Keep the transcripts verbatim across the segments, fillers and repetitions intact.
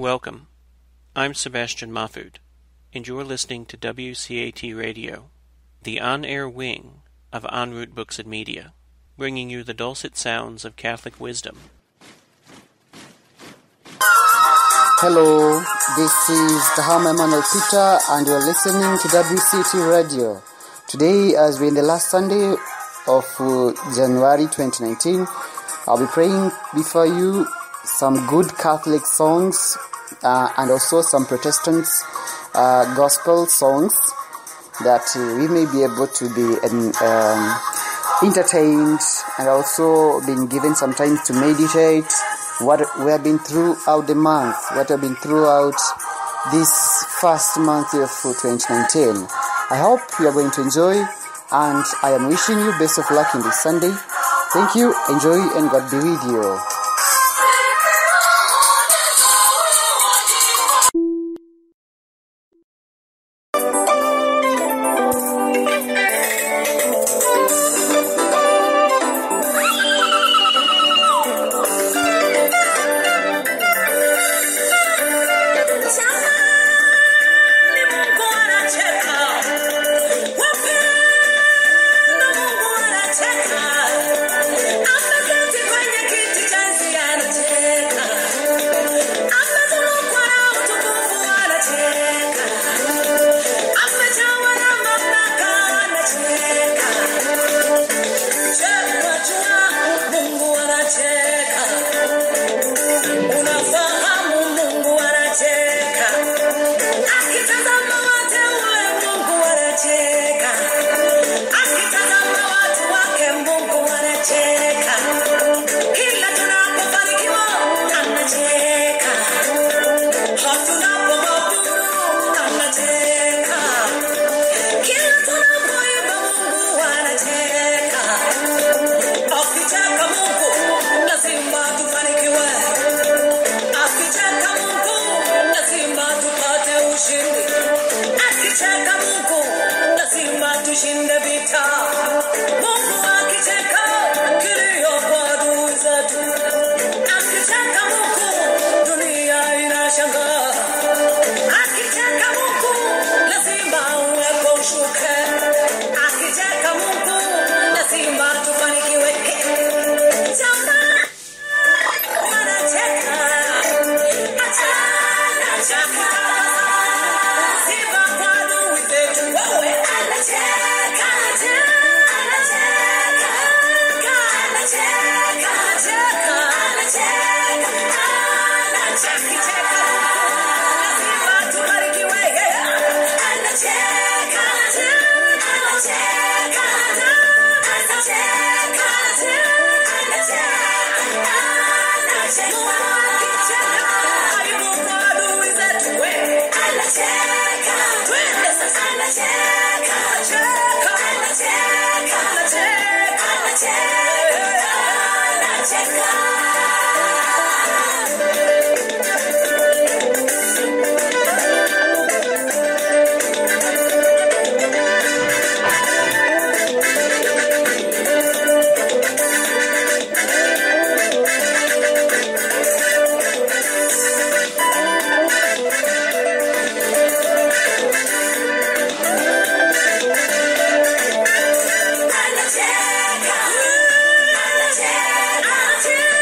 Welcome. I'm Sebastian Mahfood, and you're listening to W C A T Radio, the on-air wing of En Route Books and Media, bringing you the dulcet sounds of Catholic wisdom. Hello, this is Kahama Emmanuel Peter, and you're listening to W C A T Radio. Today, as we're in the last Sunday of uh, January twenty nineteen, I'll be praying before you some good Catholic songs uh, and also some Protestant uh, gospel songs that uh, we may be able to be um, entertained and also been given some time to meditate what we have been throughout the month, what have been throughout this first month of twenty nineteen. I hope you are going to enjoy, and I am wishing you best of luck in this Sunday. Thank you, enjoy, and God be with you. Yeah.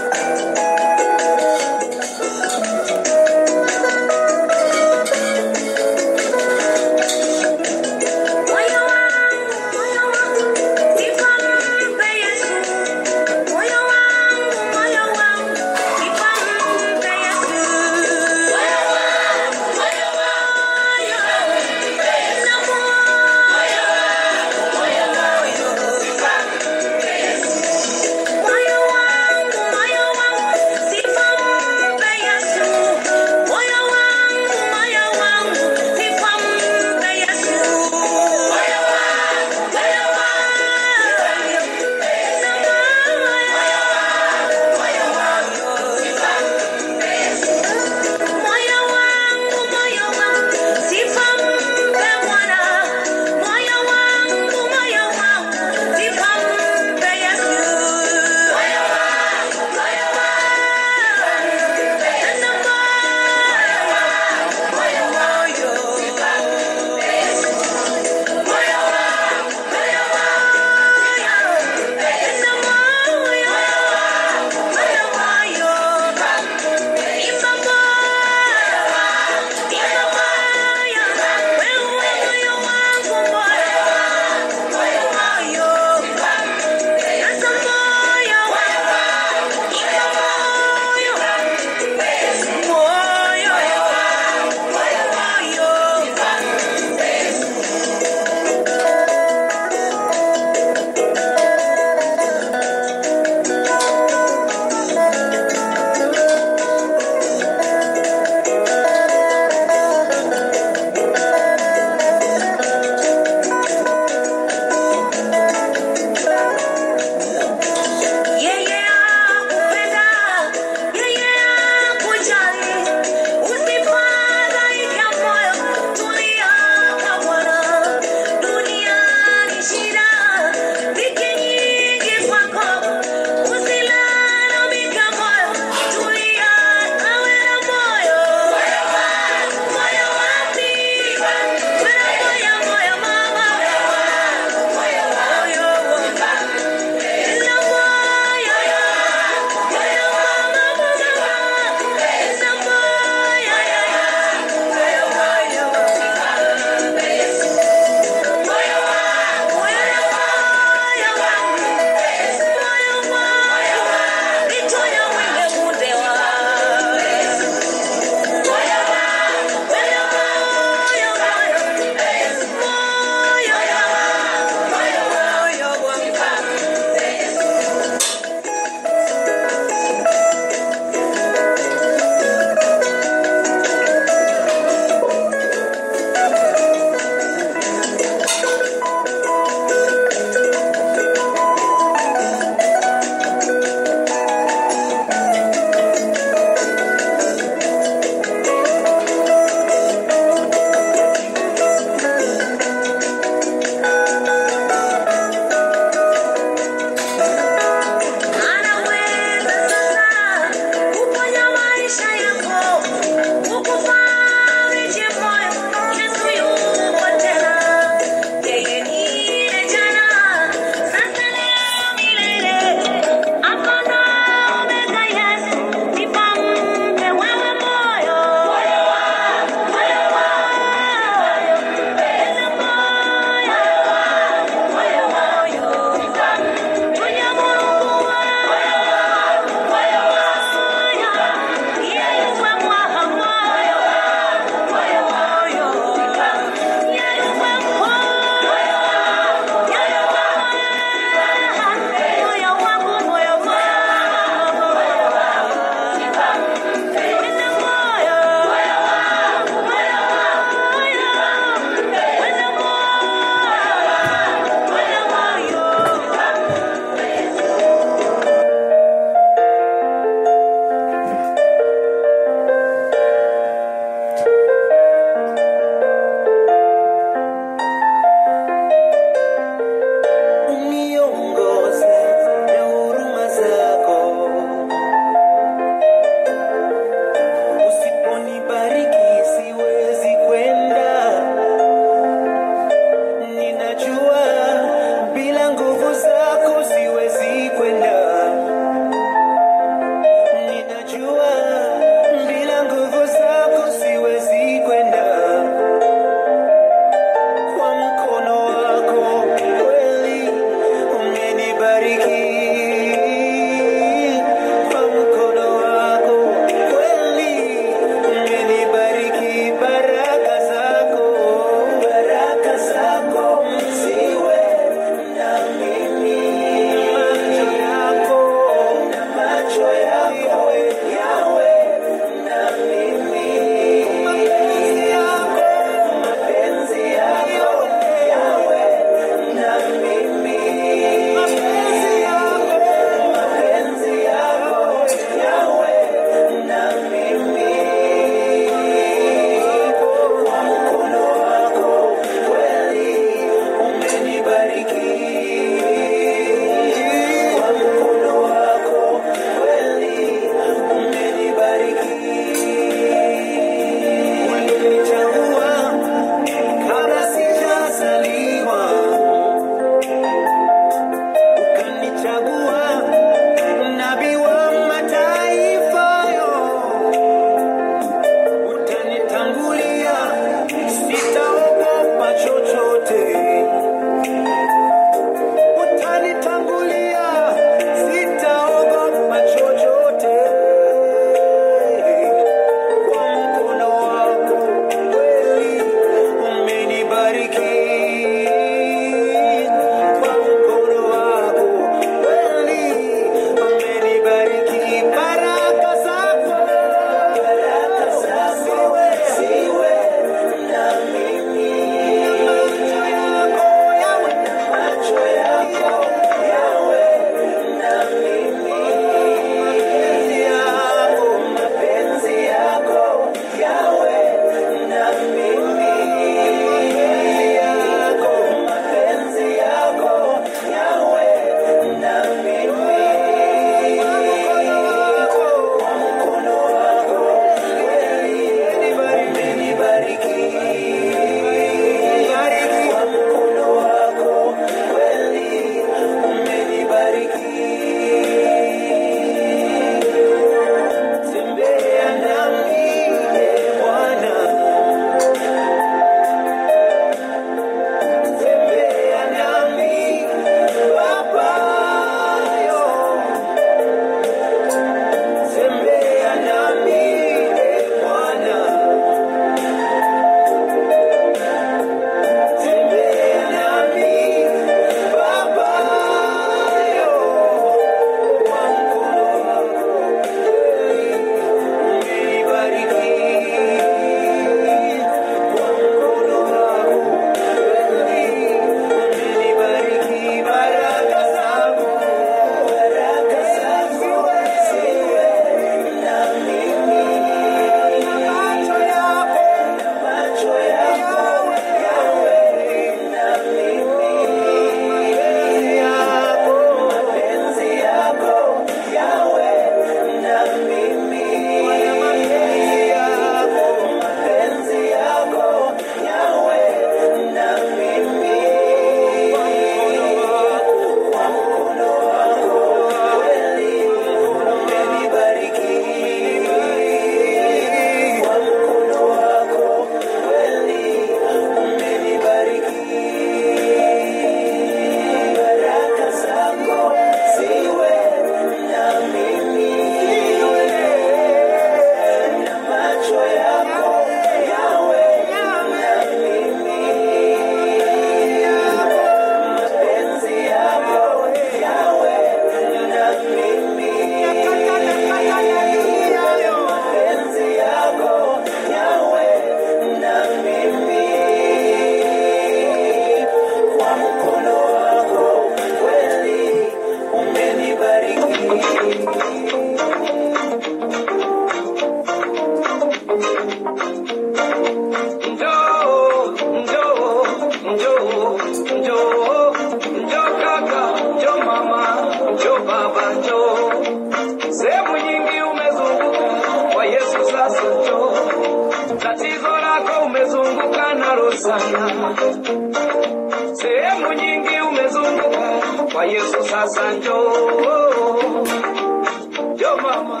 Moyo umezunguka nalo sana, sehemu nyingi umezunguka kwa Yesu. Sasa njoo, njoo mama,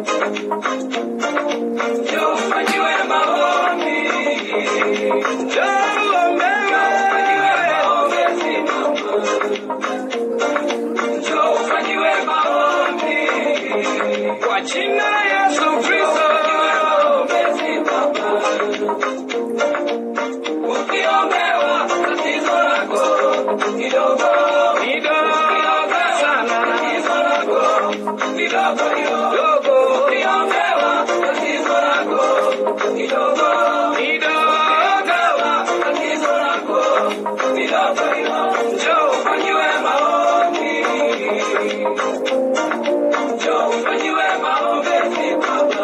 njoo ufanyiwe maombi, njoo uombewe maombezi mama, njoo ufanyiwe maombi kwa jina la Yesu Kristo. Ukiombewa tatizo lako kidogo kidogo sana, tatizo lako kidogo kidogo, ukiombewa tatizo lako kidogo kidogo, tatizo lako kidogo kidogo, njoo ufanyiwe maombi, njoo ufanyiwe maombezi baba.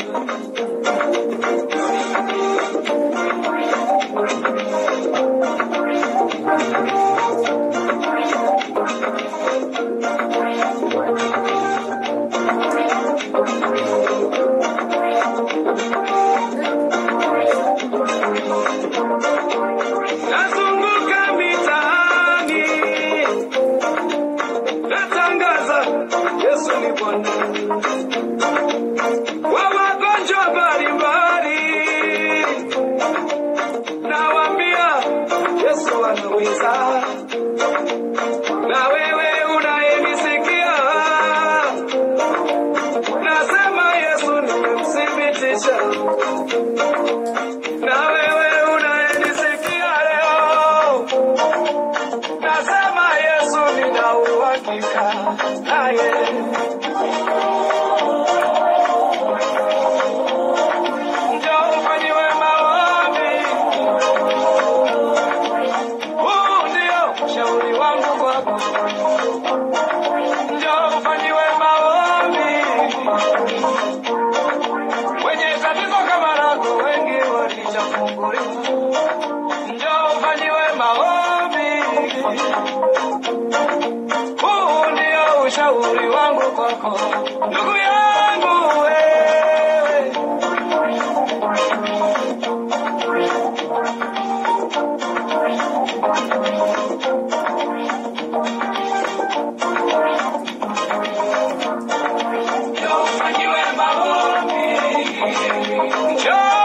Nazunguka mitaani, natangaza Yesu ni Bwana wa magonjwa mbalimbali, nawaambia Yesu anaweza. Na wewe unayenisikia, nasema Yesu nimemthibitisha. Na wewe unayenisikia leo, nasema Yesu nina uhakika naye. Njoo ufanyiwe maombi, huu ndio ushauri wangu kwako. Njoo ufanyiwe maombi, wenye tatizo kama lako wengi walishafunguliwa. Njoo ufanyiwe maombi, huu ndio ushauri wangu kwako ndugu yangu wewe. Njoo ufanyiwe maombi, njoo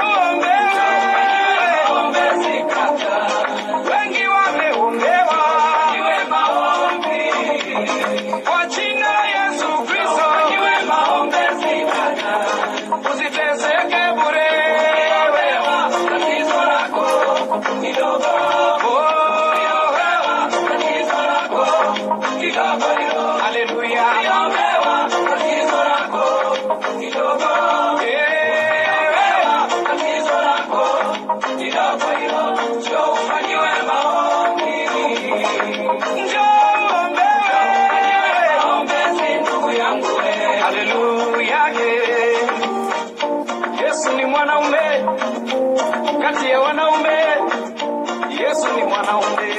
uombewe kata, wengi wameombewa maombi kwa jina la Yesu Kristo. Maombezi kata, usiteseke bure, wewe tatizo lako kidogo, tatizo lako kidogo. Haleluya, wewe tatizo lako kidogo, tatizo lako kidogo. Njoo ufanyiwe maombi, njoo uombewe maombezi ndugu yangu. Haleluya, Yesu ni mwanaume kati ya wanaume, Yesu ni mwanaume.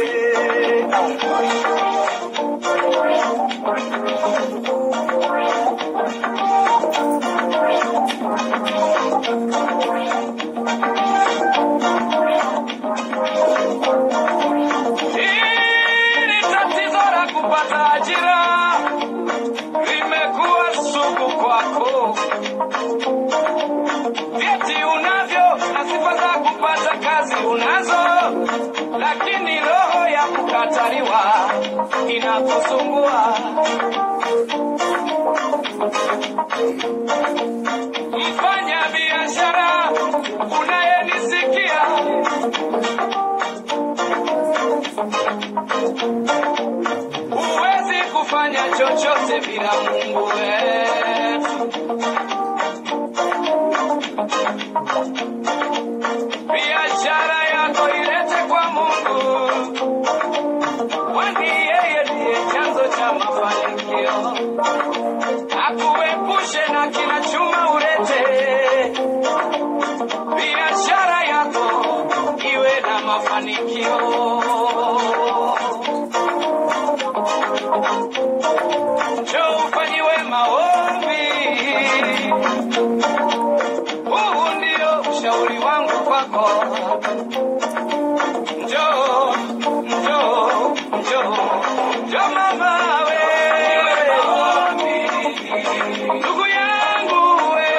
Hili tatizo la kupata ajira limekuwa sugu kwako. Vyeti unavyo na sifa za kupata kazi unazo, lakini roho ya kukataliwa inakusumbua. Mfanya biashara unayenisikia, huwezi kufanya chochote bila Mungu wetu. Biashara yako ilete kwa Mungu, kwani yeye ndiye chanzo cha mafanikio. Akuepushe na kila chuma ulete, biashara yako iwe na mafanikio. Njoo ufanyiwe maombi, huu ndio ushauri wangu kwa wako. Njoo, njoo, njoo, njoo mama we, ndugu yangu we,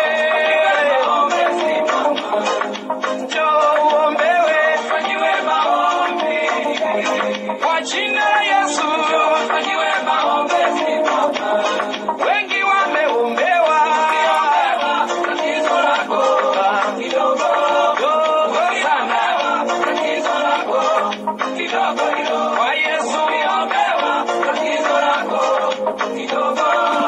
njoo uombewe, fanyiwe maombi kwa jina la Yesu, fanyiwe maombezi mama. Wengi wameombewa tatizo lako kidogo dogo sana, tatizo lako kidogo kidogo kwa Yesu uombewa tatizo lako kidogo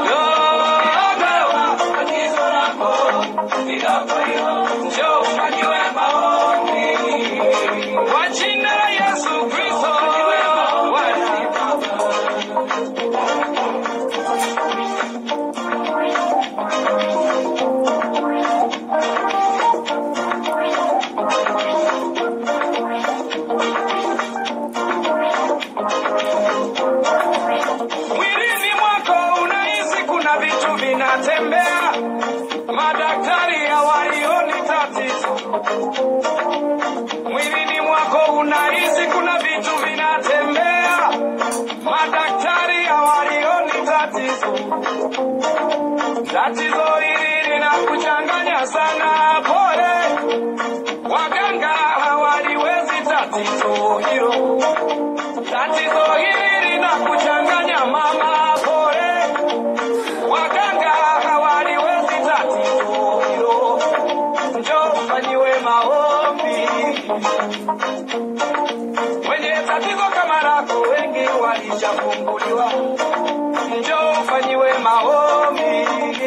dogo, tatizo lako kidogo kidogo. Njoo fanyiwe maombi kwa jina la Yesu Kristo. Mwilini mwako unahisi kuna vitu vinatembea, madaktari hawaioni tatizo. Mwilini mwako unahisi kuna vitu vinatembea, madaktari hawaioni tatizo. Tatizo hili linakuchanganya sana, pole, waganga hawaliwezi tatizo hilo. Tatizo hili linakuchanganya mama, pole, waganga hawaliwezi tatizo hilo. Njoo fanyiwe maombi. Wenye tatizo kama lako wengi walishafunguliwa. Njoo fanyiwe maombi.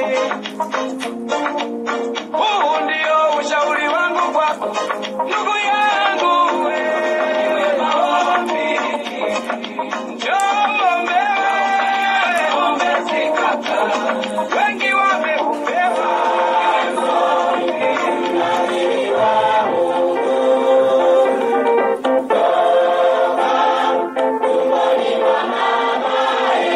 Huu ndio ushauri wangu kwako, ndugu yangu we, maombi. Njoo ombewe, ombezi kaka, wengi wameombewa. Tumboni mwa mama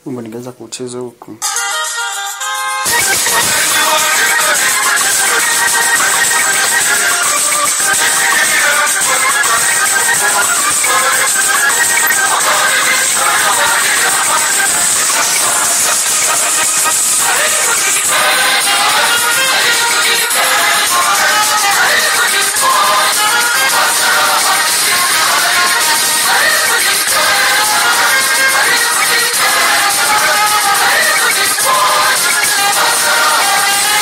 Wimbo ningeweza kucheza huku. Thank you.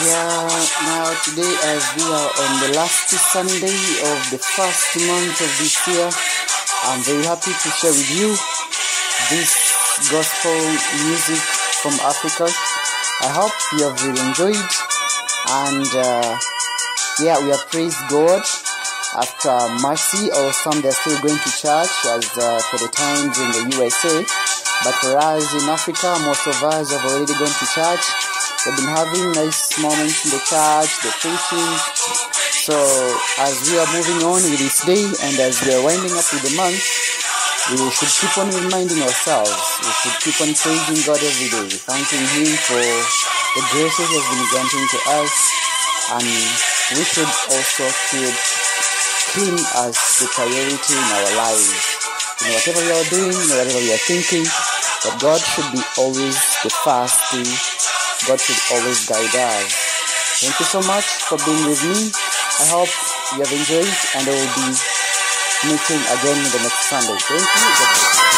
Yeah, now today as we are on the last Sunday of the first month of this year, I'm very happy to share with you this gospel music from Africa. I hope you have really enjoyed, and uh, yeah, we have praised God after mercy, or some they're still going to church as uh, for the times in the U S A, but for us in Africa, most of us have already gone to church. We've been having nice moments in the church, the preaching. So as we are moving on with this day, and as we are winding up with the month, we should keep on reminding ourselves, we should keep on praising God every day, thanking Him for the graces He has been granting to us, and we should also keep Him as the priority in our lives. In whatever we are doing, in whatever we are thinking, that God should be always the first thing. God should always guide us. Thank you so much for being with me. I hope you have enjoyed, and I will be meeting again the next Sunday. Thank you. God bless you.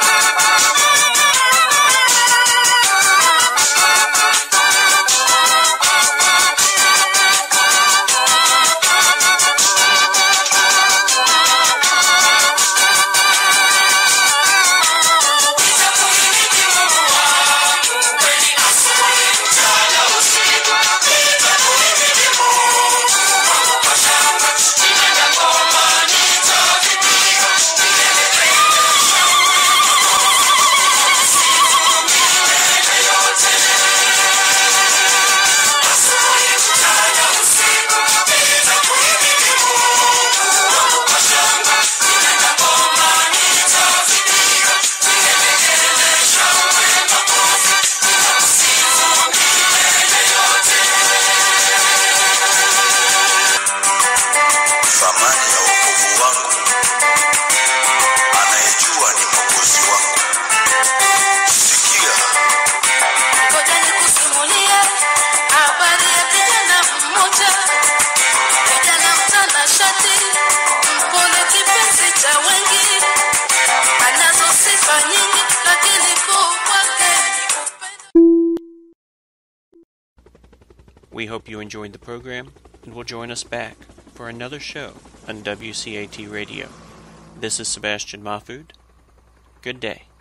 We hope you enjoyed the program and will join us back for another show on W C A T Radio. This is Sebastian Mahfood. Good day.